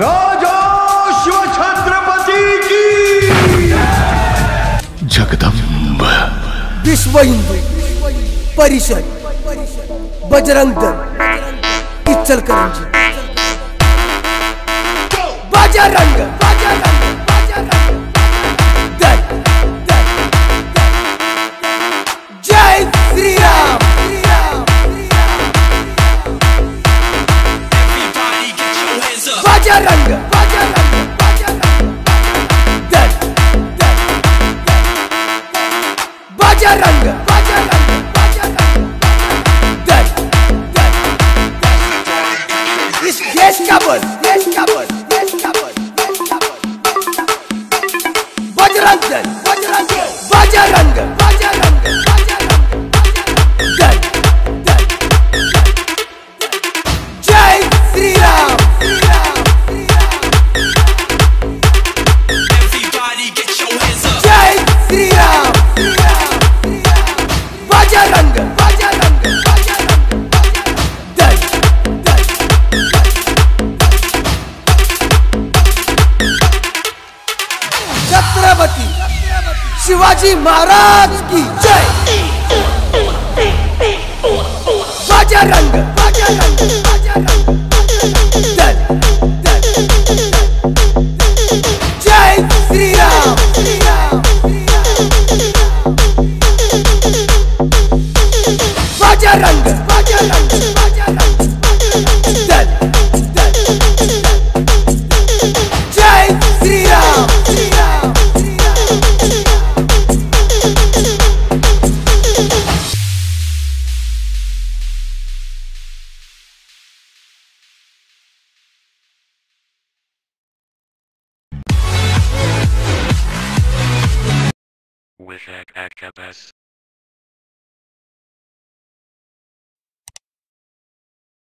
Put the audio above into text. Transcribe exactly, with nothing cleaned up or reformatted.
राजा शिव छत्रपति की जगदम्ब विश्व हिंदू परिषद बजरंग दल इचलकरंजी बजरंग बजरंग बजरंग दल जय श्री राम बजरंग बजरंग बजरंग दल बजरंग बजरंग बजरंग दल इस देश का बल देश का बल देश का बल देश का बल बजरंग दल बजरंग बजरंग बजरंग बजरंग दल जय श्री राम जय श्री राम बजरंग बजरंग बजरंग दल छत्रपति शिवाजी महाराज की जय बजरंग बजरंग बजरंग दल जय श्री राम श्री राम बजरंग बजरंग बजरंग दल जय श्री राम श्री राम With Akabas.